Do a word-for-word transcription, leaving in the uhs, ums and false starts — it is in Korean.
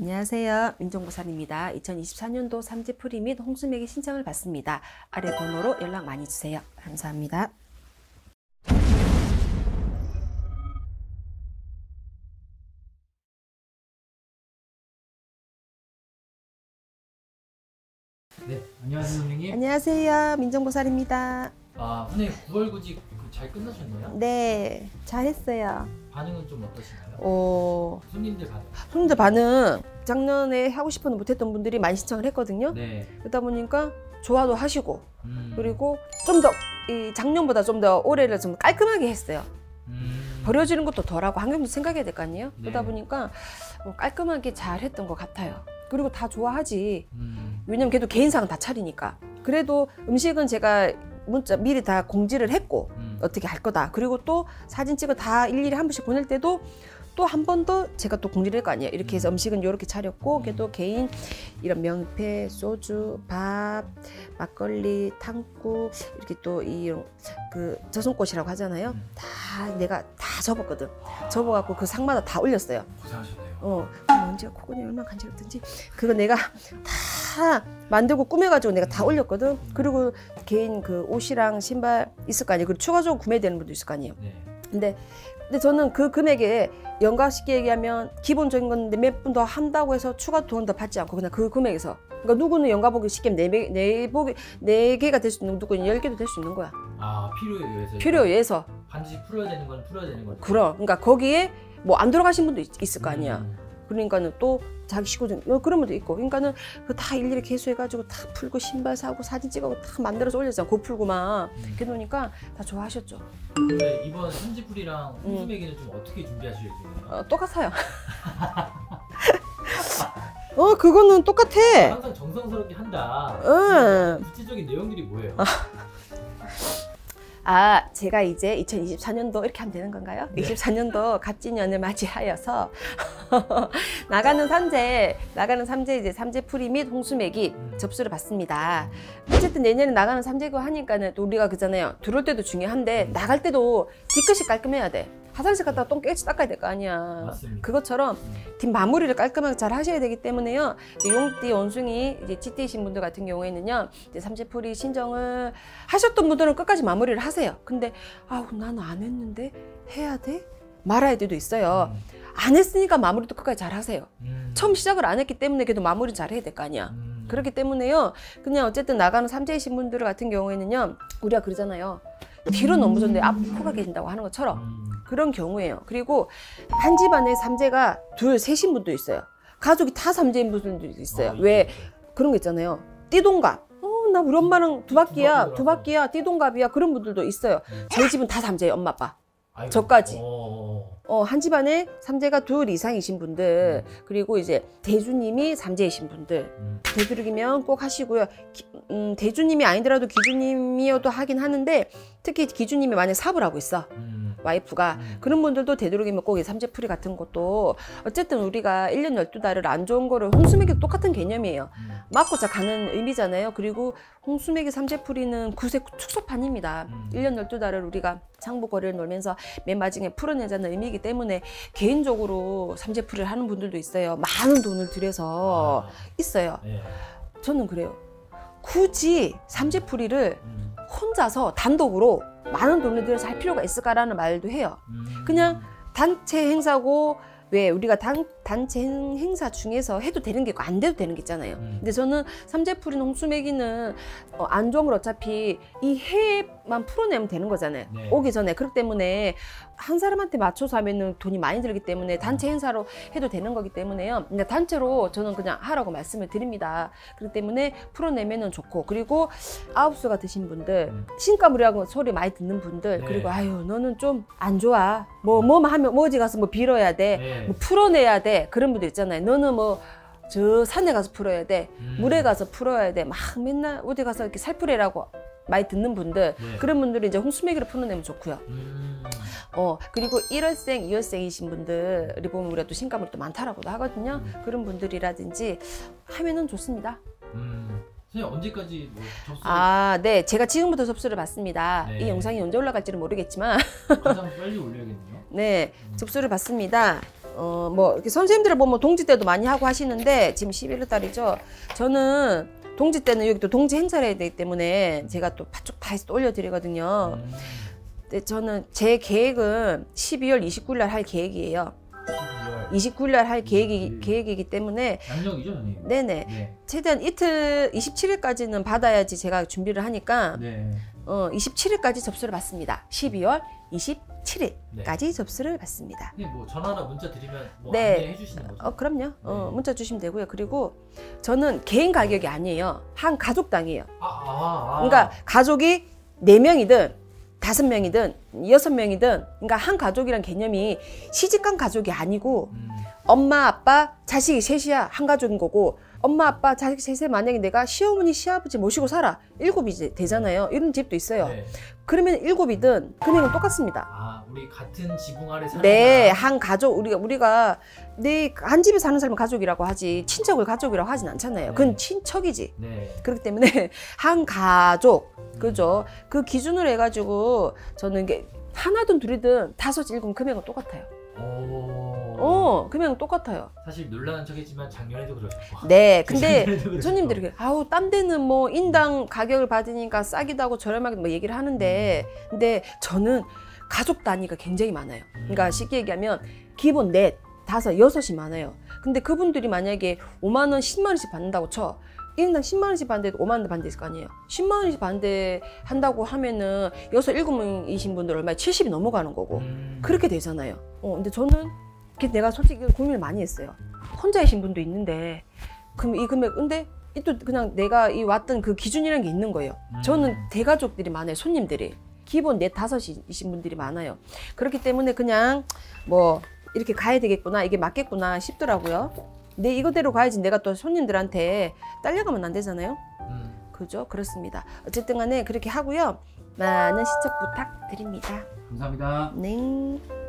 안녕하세요. 민정보살입니다. 이천이십사 년도 삼재풀이 및 홍수매기 신청을 받습니다. 아래 번호로 연락 많이 주세요. 감사합니다. 네, 안녕하세요 선생님. 안녕하세요. 민정보살입니다. 아, 선생님 구월 구직 잘 끝나셨나요? 네, 잘했어요. 반응은 좀 어떠신가요? 어... 손님들 반응. 손님들 반응, 작년에 하고 싶어도 못했던 분들이 많이 신청을 했거든요. 네. 그러다 보니까 좋아도 하시고, 음. 그리고 좀 더 이 작년보다 좀 더 올해를 좀 깔끔하게 했어요. 음. 버려지는 것도 덜하고 환경도 생각해야 될 거 아니에요? 네. 그러다 보니까 뭐 깔끔하게 잘 했던 것 같아요. 그리고 다 좋아하지. 음. 왜냐면 걔도 개인상은 다 차리니까. 그래도 음식은 제가 문자 미리 다 공지를 했고 음. 어떻게 할 거다. 그리고 또 사진 찍어 다 일일이 한 번씩 보낼 때도 또 한 번 더 제가 또 공지를 할 거 아니에요. 이렇게 해서 음식은 이렇게 차렸고 걔도 개인 이런 명패, 소주, 밥, 막걸리, 탕국 이렇게 또 이 그 저손꽃이라고 하잖아요. 음. 다 내가 다 접었거든. 접어갖고 그 상마다 다 올렸어요. 고생하셨네요. 어, 언제가 코고니 얼마나 간지럽든지 그거 내가 다 만들고 꾸며가지고 내가 다 올렸거든. 그리고 개인 그 옷이랑 신발 있을 거 아니에요. 그리고 추가적으로 구매되는 분도 있을 거 아니에요. 네. 근데 근데 저는 그 금액에 연가쉽게 얘기하면 기본적인 건데 몇 분 더 한다고 해서 추가 돈 더 받지 않고 그냥 그 금액에서. 그러니까 누구는 연가복이 쉽게 네 개, 네 복이 네 개가 될 수 있는 누구는 열 개도 될 수 있는 거야. 아, 필요에 의해서. 필요에 의해서. 반드시 풀어야 되는 건 풀어야 되는 거죠. 그럼. 그러니까 거기에 뭐 안 들어가신 분도 있, 있을 거 아니야. 음. 그러니까는 또 자기 식구들 그런 분도 있고, 그러니까는 그 다 일일이 개수해가지고 다 풀고 신발 사고 사진 찍어고 다 만들어서 올렸잖아. 고 풀고만. 음. 그래 놓으니까 다 좋아하셨죠. 근데 이번 삼재풀이랑 홍수매기는 좀 어떻게 준비하실 예정이에요? 어, 똑같아요. 어, 그거는 똑같아. 항상 정성스럽게 한다. 응. 구체적인 내용들이 뭐예요? 아, 제가 이제 이천이십사 년도 이렇게 하면 되는 건가요? 네. 이십사 년도 갑진년을 맞이하여서 나가는 삼재, 나가는 삼재 이제 삼재풀이 및 홍수매기 음. 접수를 받습니다. 어쨌든 내년에 나가는 삼재고 하니까는 또 우리가 그잖아요. 들어올 때도 중요한데 음. 나갈 때도 뒤끝이 깔끔해야 돼. 화장실 갔다가 똥 깨끗이 닦아야 될 거 아니야. 맞습니다. 그것처럼 음. 뒷 마무리를 깔끔하게 잘 하셔야 되기 때문에요. 용띠, 원숭이, 이제 쥐띠이신 분들 같은 경우에는요, 이제 삼재풀이 신청을 하셨던 분들은 끝까지 마무리를 하세요. 근데 아우 나는 안 했는데 해야 돼? 말아야 돼도 있어요. 음. 안 했으니까 마무리도 끝까지 잘 하세요. 음. 처음 시작을 안 했기 때문에 그래도 마무리 잘 해야 될 거 아니야. 음. 그렇기 때문에요. 그냥 어쨌든 나가는 삼재이신 분들 같은 경우에는요, 우리가 그러잖아요. 뒤로 넘어졌는데 앞코가 계신다고 하는 것처럼. 음. 그런 경우예요. 그리고 한 집안에 삼재가 둘, 셋인 분도 있어요. 가족이 다 삼재인 분들도 있어요. 어, 왜? 있어요. 그런 거 있잖아요. 띠동갑. 어, 나 우리 엄마랑 두 바퀴야, 두 두 바퀴야, 띠동갑이야. 그런 분들도 있어요. 음. 저희 집은 다 삼재예요, 엄마, 아빠. 아이고. 저까지. 어. 어, 한 집안에 삼재가 둘 이상이신 분들, 그리고 이제 대주님이 삼재이신 분들, 음. 되도록이면 꼭 하시고요. 기, 음, 대주님이 아니더라도 기주님이어도 하긴 하는데, 특히 기주님이 만약 사업을 하고 있어. 음. 와이프가. 음. 그런 분들도 되도록이면 꼭 이 삼재풀이 같은 것도, 어쨌든 우리가 일 년 열두 달을 안 좋은 거를 홍수매기도 똑같은 개념이에요. 음. 맞고 자 가는 의미잖아요. 그리고 홍수매기 삼재풀이는 구세 축소판입니다. 음. 일 년 열두 달을 우리가 상부거리를 놀면서 맨 마지막에 풀어내자는 의미이기 때문에 개인적으로 삼재풀이를 하는 분들도 있어요. 많은 돈을 들여서 아. 있어요. 네. 저는 그래요. 굳이 삼재풀이를 음. 혼자서 단독으로 많은 돈을 들여서 할 필요가 있을까라는 말도 해요. 음. 그냥 단체 행사고, 왜 우리가 단, 단체 행- 행사 중에서 해도 되는 게 있고 안 돼도 되는 게 있잖아요. 음. 근데 저는 삼재풀이나 홍수매기는 어, 안 좋은 걸 어차피 이 해만 풀어내면 되는 거잖아요. 네. 오기 전에. 그렇기 때문에 한 사람한테 맞춰서 하면은 돈이 많이 들기 때문에 단체 행사로 해도 되는 거기 때문에요. 근데 단체로 저는 그냥 하라고 말씀을 드립니다. 그렇기 때문에 풀어내면은 좋고, 그리고 아홉 수가 드신 분들, 음. 신가무리하고 소리 많이 듣는 분들, 네. 그리고 아유 너는 좀 안 좋아. 뭐 뭐만 하면 뭐 어디 가서 뭐 빌어야 돼. 네. 뭐 풀어내야 돼. 그런 분들 있잖아요. 너는 뭐 저 산에 가서 풀어야 돼. 음. 물에 가서 풀어야 돼. 막 맨날 어디 가서 이렇게 살풀이라고 많이 듣는 분들, 네. 그런 분들이 이제 홍수매기를 풀어내면 좋고요. 음. 어, 그리고 일월생, 이월생이신 분들이 보면 우리가 또 신가물이 또 많다라고도 하거든요. 음. 그런 분들이라든지 하면은 좋습니다. 음. 선생님 언제까지 뭐 접수 아, 네. 제가 지금부터 접수를 받습니다. 네. 이 영상이 언제 올라갈지는 모르겠지만 가장 빨리 올려야겠네요. 네, 음. 접수를 받습니다. 어, 뭐 이렇게 선생님들을 보면 동지 때도 많이 하고 하시는데 지금 십일월 달이죠. 저는 동지 때는 여기 또 동지 행사를 해야 되기 때문에 제가 또 바쪽 다 해서 또 올려드리거든요. 음. 근데 저는 제 계획은 십이월 이십구일 날 할 계획이에요. 십이월 이십구일 날 할 계획이, 이십구일. 계획이기 때문에 양력이죠, 선생님? 네네. 네. 최대한 이틀 이십칠일까지는 받아야지 제가 준비를 하니까 네. 어, 이십칠일까지 접수를 받습니다. 십이월 이십칠일까지 네. 접수를 받습니다. 선생님 뭐 전화나 문자 드리면 뭐 네. 안내해 주시는 거죠? 어, 그럼요. 어, 네. 문자 주시면 되고요. 그리고 저는 개인 가격이 아니에요. 한 가족당이에요. 아, 아, 아. 그러니까 가족이 네 명이든 다섯 명이든 여섯 명이든 그러니까 한 가족이란 개념이 시집간 가족이 아니고 음. 엄마 아빠 자식이 셋이야 한 가족인 거고 엄마 아빠 자식 셋에 만약에 내가 시어머니 시아버지 모시고 살아 일곱이 이제 되잖아요. 이런 집도 있어요. 네. 그러면 일곱이든 금액은 똑같습니다. 아, 우리 같은 지붕 아래 사는 네, 사람. 한 가족 우리가 우리가 내 한 집에 사는 사람은 가족이라고 하지 친척을 가족이라고 하진 않잖아요. 그건 네. 친척이지. 네. 그렇기 때문에 한 가족 그죠? 그 기준으로 해가지고 저는 이게 하나든 둘이든 다섯 일곱 금액은 똑같아요. 오. 어, 금액은 똑같아요. 사실 놀라는 척이지만 작년에도 그러셨고. 네, 근데 작년에도 그러셨고. 손님들이 이렇게, 아우 딴 데는 뭐 인당 가격을 받으니까 싸기도 하고 저렴하게 뭐 얘기를 하는데 근데 저는 가족 단위가 굉장히 많아요. 그러니까 쉽게 얘기하면 기본 넷, 다섯, 여섯이 많아요. 근데 그분들이 만약에 오만 원, 십만 원씩 받는다고 쳐. 일인당 십만 원씩 받는데 오만 원 받는데 있을 거 아니에요. 십만 원씩 받는데 한다고 하면은 여섯, 일곱 명이신 분들 얼마에 칠십이 넘어가는 거고 음. 그렇게 되잖아요. 어, 근데 저는 그게 내가 솔직히 고민을 많이 했어요. 혼자이신 분도 있는데 그럼 이 금액 근데 이 또 그냥 내가 이 왔던 그 기준이라는 게 있는 거예요. 음. 저는 대가족들이 많아요. 손님들이 기본 넷 다섯이신 분들이 많아요. 그렇기 때문에 그냥 뭐 이렇게 가야 되겠구나 이게 맞겠구나 싶더라고요. 내 이거대로 가야지 내가 또 손님들한테 딸려가면 안 되잖아요. 음. 그죠? 그렇습니다. 어쨌든 간에 그렇게 하고요. 많은 시청 부탁드립니다. 감사합니다. 네.